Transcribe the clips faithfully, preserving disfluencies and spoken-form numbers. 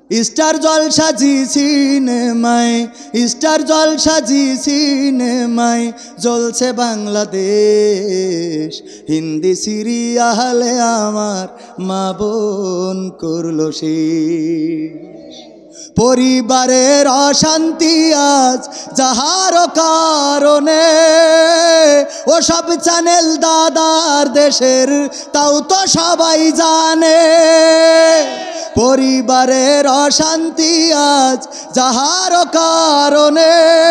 Star জলসা জি সিনেমায়, star জলসা জি সিনেমায় জ্বলছে বাংলাদেশ। হিন্দি সিরিয়ালে আমার মা বোন করলো শেষ। পরিবারের অশান্তি আজ যাহার কারণে, ও সব চ্যানেল দাদার দেশের তাও তো সবাই জানে। পরিবারের অশান্তি আজ যাহার কারণে,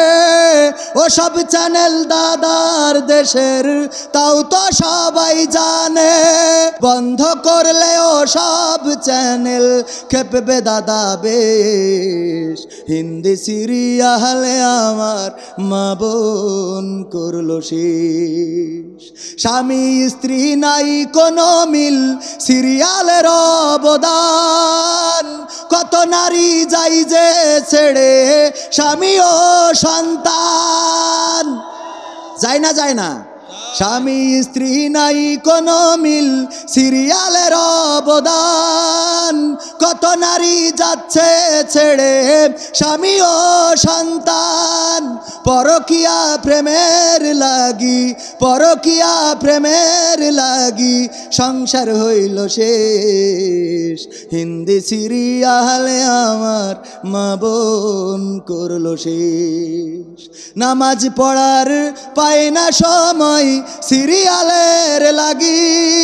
ও সব চ্যানেল দাদার দেশের তাও তো সবাই জানে। বন্ধ করলে ও সব চ্যানেল খেপবে দাদা বেশ। হিন্দি সিরিয়ালে আমার মা বোন করলো শেষ। স্বামী স্ত্রী নাই কোনো মিল, সিরিয়ালের অবদান। কত নারী যাই যে ছেড়ে স্বামী ও সন্তান। যায় না যায় না? স্বামী স্ত্রী নাই কোনো মিল, সিরিয়ালের অবদান। কত নারী যাচ্ছে ছেড়ে স্বামী ও সন্তান। পরকিয়া প্রেমের লাগি, পরকিয়া প্রেমের লাগি সংসার হইল শেষ। হিন্দি সিরিয়ালে আমার মা বোন করলো শেষ। নামাজ পড়ার পায় না সময় সিরিয়ালের লাগি,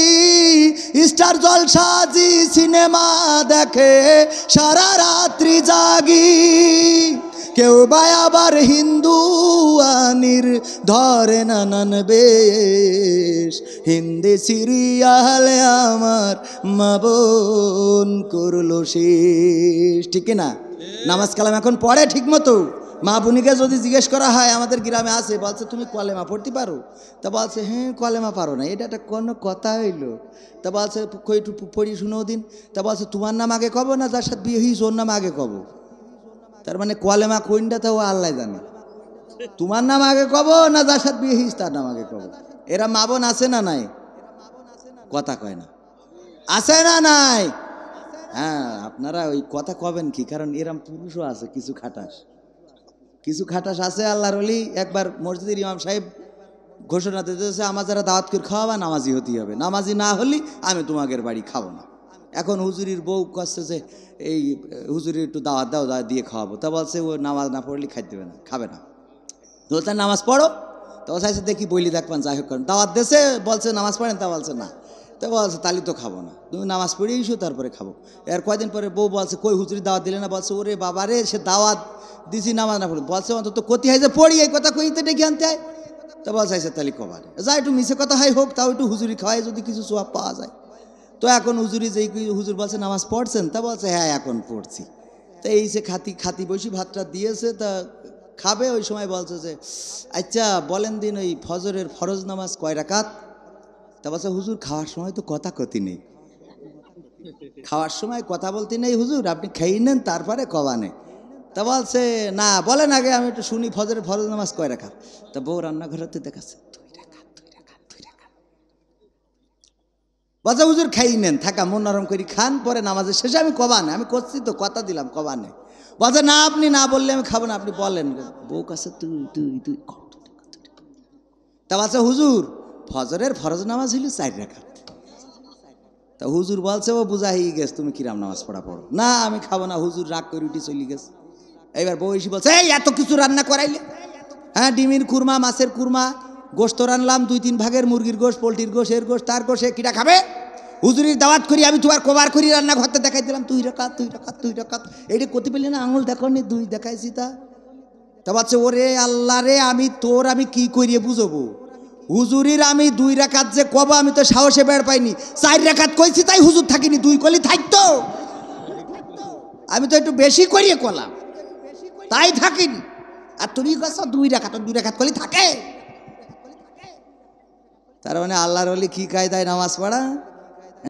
স্টার জলসা জি সিনেমা দেখে সারা রাত্রি জাগি। কেউ বা আবার হিন্দু আনির ধরে নানান বেশ। হিন্দি সিরিয়ালে আমার মা বোন করলো শেষ। ঠিক না? নামাজ কালাম এখন পড়ে ঠিক মতো? মা বোনিকে যদি জিজ্ঞেস করা হয়, আমাদের গ্রামে আছে, বলছে তুমি কলেমা পড়তে পারো? তা বলছে হ্যাঁ কলেমা পারো না, এটা একটা কোনো কথা হইলো? তা বলছে একটু পড়ি শুনেও দিন। তা বলছে তোমার নাম আগে কব না যার সাথে বিয়ে হয়েছে ওর নাম আগে কব? তার মানে কলেমা কোনটা তো আল্লাহ জানে। তোমার নাম আগে কব না যার সাথে বিয়ে হয়েছে তার নাম আগে কব? এরা মা বোন আছে না নাই? কথা কয় না, আছে না নাই? হ্যাঁ, আপনারা ওই কথা কবেন কি? কারণ এরম পুরুষও আছে কিছু খাটাস, কিছু খাটাস আছে। আল্লাহর ওলি একবার মসজিদের ইমাম সাহেব ঘোষণা দিতেছে, আমার যারা দাওয়াত করে খাওয়াবা নামাজি হতেই হবে, নামাজি না হলি আমি তোমাদের বাড়ি খাবো না। এখন হুজুরির বউ কষ্ট যে এই হুজুরির একটু দাওয়াত দাও, দাওয়াত দিয়ে খাওয়াবো। তা বলছে ও নামাজ না পড়লে খাই দেবে না, খাবে না। বলছে নামাজ পড়ো। তো চাইছে দেখি বইলি দেখবেন যাই হোক করেন। দাওয়াত দেশে বলছে নামাজ পড়েন, তা বলছে না। তো বলছে তালি তো খাবো না, তুমি নামাজ পড়ে এসো তারপরে খাবো। এর কয়দিন পরে বউ বলছে কই হুজুরি দাওয়াত দিলে না? বলছে ওরে বাবা রে, সে দাওয়াত দিছি নামাজ না পড়ি। বলছে অন্তত কতি হয় যে পড়ি, এই কথা কইতে ডেকে আনতে হয়। তো বলছে আইসে তালি কবার যা একটু মিশে কথা হয় হোক, তাও একটু হুজুরি খাওয়ায় যদি কিছু সোয়াব পাওয়া যায়। তো এখন হুজুরি যেই হুজুর বলছে নামাজ পড়ছেন? তা বলছে হ্যাঁ এখন পড়ছি। তো এই সে খাতি খাতি বসি ভাতটা দিয়েছে, তা খাবে। ওই সময় বলছে যে আচ্ছা বলেন দিন ওই ফজরের ফরজ নামাজ কয় রাকাত? তা বলছে হুজুর খাওয়ার সময় তো কথা কতি নেই, খাওয়ার সময় কথা বলতে নেই হুজুর, আপনি খেয়ে নেন তারপরে কবানে। তা বলছে না বলেন আগে আমি একটু শুনি ফজরের ফরজ নামাজ কয় রাকাত? তা বউ রান্নাঘরেতে দেখাচ্ছে দুই রাকাত দুই রাকাত দুই রাকাত। বলছে হুজুর খাই নেন, থাকা মন নরম করি খান, পরে নামাজের শেষে আমি কবানে, আমি করছি তো কথা দিলাম কবানে। বলছে না আপনি না বললে আমি খাবো না, আপনি বলেন। বউ কাছে তুই তুই তুই তা বলছে হুজুর ফজরের ফরজ নামাজ হইল চার রাকাত। তা হুজুর বলছে ও বুঝা হয়ে গেছে, তুমি কিরাম নামাজ পড়া পড়ো না, আমি খাবো না। হুজুর রাগ করে উঠি চলে গেছে। এবার বউ এসে বলছে এই এত কিছু রান্না করাইলে? হ্যাঁ ডিমের কুরমা, মাছের কুরমা, গোশত রানলাম দুই তিন ভাগের, মুরগির গোশ, পোলট্রির গোশ, এর গোশ, তার গোশ, কিটা খাবে? হুজুরির দাওয়াত করি আমি, তোমার কবার করি রান্না ঘরতে দেখাই দিলাম তুই রাকাত তুই রাকাত তুই রাকাত। এইটা করতে পেলি না, আঙুল দেখো নি দুই দেখাইছি। তা তা বলছে ওরে আল্লাহ রে, আমি তোর আমি কি করিয়ে বুঝবো? হুজুরির আমি দুই রাকাত যে কব, আমি তো সাহসে বের পাইনি। চার রাকাত কইছি তাই হুজুর থাকিনি, দুই কলি থাকতো। আমি তো একটু বেশি করিয়ে কলাম তাই থাকিনি, আর তুমি কাছে দুই রাকাত, দুই রাকাত কলি থাকে। তার মানে আল্লাহর ওলি কি কায়দায় নামাজ পড়া।